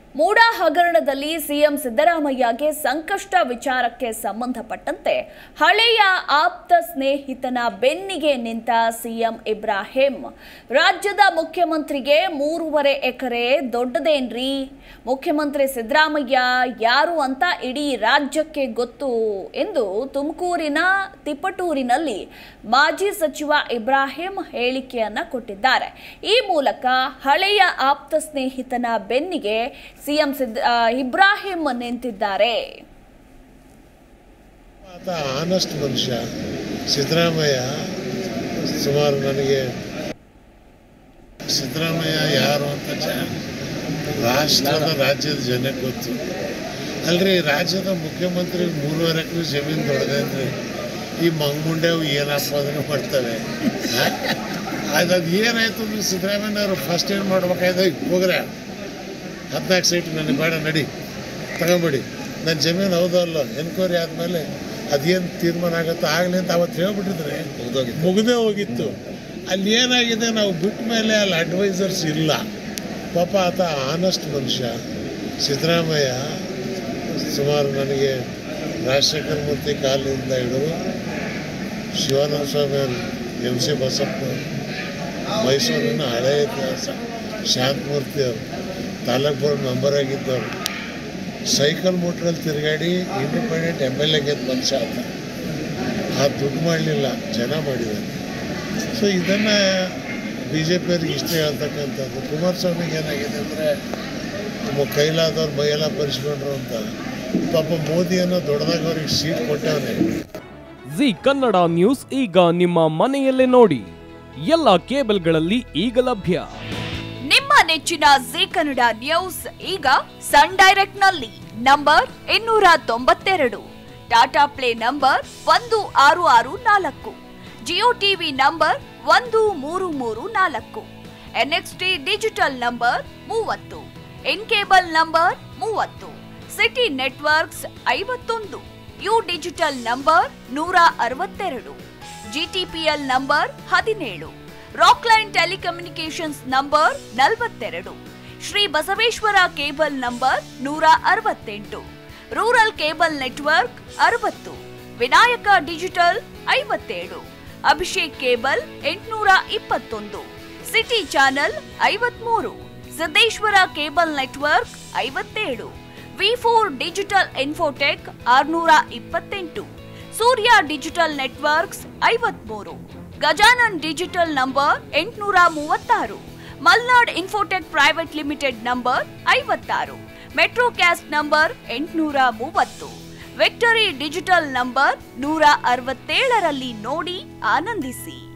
ಮೂಡ ಹಗರಣದಲ್ಲಿ ಸಿಎಂ ಸಿದ್ದರಾಮಯ್ಯಗೆ ಸಂಕಷ್ಟ ವಿಚಾರಕ್ಕೆ ಸಂಬಂಧಪಟ್ಟಂತೆ ಹಳೆಯ ಆಪ್ತ ಸ್ನೇಹಿತನ ಬೆನ್ನಿಗೆ ನಿಂತ ಸಿಎಂ ಇಬ್ರಾಹಿಂ ರಾಜ್ಯದ ಮುಖ್ಯಮಂತ್ರಿಗೆ 3.5 ಎಕರೆ ದೊಡ್ಡದೇನ್ರಿ, ಮುಖ್ಯಮಂತ್ರಿ ಸಿದ್ದರಾಮಯ್ಯ ಯಾರು ಅಂತ ಇಡೀ ರಾಜ್ಯಕ್ಕೆ ಗೊತ್ತು ಎಂದು ತುಮಕೂರಿನ ತಿಪಟೂರಿನಲ್ಲಿ ಮಾಜಿ ಸಚಿವ ಇಬ್ರಾಹಿಂ ಹೇಳಿಕೆಯನ್ನ ಕೊಟ್ಟಿದ್ದಾರೆ. ಈ ಮೂಲಕ ಹಳೆಯ ಆಪ್ತ ಸ್ನೇಹಿತನ ಬೆನ್ನಿಗೆ ಸಿಎಂ ಇಬ್ರಾಹಿಂ ನಿಂತಿದ್ದಾರೆ. ಆನೆಸ್ಟ್ ಮನುಷ್ಯ ಸಿದ್ದರಾಮಯ್ಯ. ಸುಮಾರು ನನಗೆ ಸಿದ್ದರಾಮಯ್ಯ ಯಾರು ಅಂತ ರಾಜ್ಯದ ಜನಕ್ಕೆ ಗೊತ್ತು ಅಲ್ರಿ. ರಾಜ್ಯದ ಮುಖ್ಯಮಂತ್ರಿ 3.5 ಎಕರೆ ಜಮೀನು ದೊಡ್ಡದೇನ್ರಿ. ಈ ಮಂಗುಂಡೆವು ಏನಪ್ಪ ಅದನ್ನು ಮಾಡ್ತವೆ. ಅದು ಏನಾಯ್ತು ಅಂದ್ರೆ ಸಿದ್ದರಾಮಯ್ಯನವರು ಫಸ್ಟ್ ಏನು ಮಾಡ್ಬೇಕಾಯ್ತು, ಹೋಗ್ರೆ 14 ಸೀಟ್ ನನಗೆ ಬೇಡ, ನಡಿ ತಗೊಂಬಿಡಿ, ನನ್ನ ಜಮೀನು ಹೌದಲ್ಲ ಎನ್ಕ್ವೈರಿ ಆದಮೇಲೆ ಅದೇನು ತೀರ್ಮಾನ ಆಗುತ್ತೋ ಆಗಲಿ ಅಂತ ಅವತ್ತು ಹೇಳ್ಬಿಟ್ಟಿದ್ರೆ ಮುಗಿದೇ ಹೋಗಿತ್ತು. ಅಲ್ಲಿ ಏನಾಗಿದೆ, ನಾವು ಬಿಟ್ಟ ಮೇಲೆ ಅಲ್ಲಿ ಅಡ್ವೈಸರ್ಸ್ ಇಲ್ಲ. ಪಾಪ ಆತ ಆನೆಸ್ಟ್ ಮನುಷ್ಯ ಸಿದ್ದರಾಮಯ್ಯ. ಸುಮಾರು ನನಗೆ ರಾಜಶೇಖರ ಮೂರ್ತಿ ಕಾಲದಿಂದ ಹಿಡಿದು ಶಿವಾನಂದ ಸ್ವಾಮಿ ಅವರು, MC ಬಸಪ್ಪ, ಮೈಸೂರಿನ ಹಳೆಯ ಇತಿಹಾಸ, ಶಾಂತಮೂರ್ತಿ ಅವರು ತಾಲೂಕು ಬೋರ್ಡ್ ಮೆಂಬರ್ ಆಗಿದ್ದವರು, ಸೈಕಲ್ ಮೋಟ್ರಲ್ಲಿ ತಿರುಗಾಡಿ ಇಂಡಿಪೆಂಡೆಂಟ್ MLA ಗೆದ್ದು ಮನುಷ್ಯ ಆತ. ಆ ದುಡ್ಡು ಮಾಡಲಿಲ್ಲ, ಜನ ಮಾಡಿದ್ದಾರೆ. ಸೊ ಇದನ್ನು BJP ಅವ್ರಿಗೆ ಇಷ್ಟ ಹೇಳ್ತಕ್ಕಂಥದ್ದು. ಕುಮಾರಸ್ವಾಮಿಗೆ ಏನಾಗಿದೆ ಅಂದರೆ ನಮ್ಮ ಕೈಲಾದವ್ರು ಮೈಯೆಲ್ಲ ಪರಿಸ್ಕೊಂಡ್ರು ಅಂತ. ಪಾಪ ಮೋದಿಯನ್ನು ದೊಡ್ಡದಾಗ ಅವ್ರಿಗೆ ಸೀಟ್ ಕೊಟ್ಟವನೇ. ಜಿ ಕನ್ನಡ ನ್ಯೂಸ್ ಈಗ ನಿಮ್ಮ ಮನೆಯಲ್ಲೇ ನೋಡಿ. ಎಲ್ಲ ಕೇಬಲ್ಗಳಲ್ಲಿ ಈಗ ಲಭ್ಯ. ನಿಮ್ಮ ನೆಚ್ಚಿನ ಜಿ ಕನ್ನಡ ನ್ಯೂಸ್ ಈಗ ಸನ್ ಡೈರೆಕ್ಟ್ ನಲ್ಲಿ number 292, Tata Play number 1664, Jio TV number 1334, NXT digital number 30, in cable number 30, city networks 51, U digital number 162, GTPL number 17, Rockline telecommunications number 42, Shri Basaveshwara cable number 168, rural cable network 60, Vinayaka digital 57, Abhishek cable 821, city channel 53, Siddeshwara cable network 57, V4 digital infotech 628, Surya digital networks 53, Gajanan digital number 836, Malnad infotech private limited number 56, Metrocast number 830, Victory digital number 167ರಲ್ಲಿ ನೋಡಿ ಆನಂದಿಸಿ.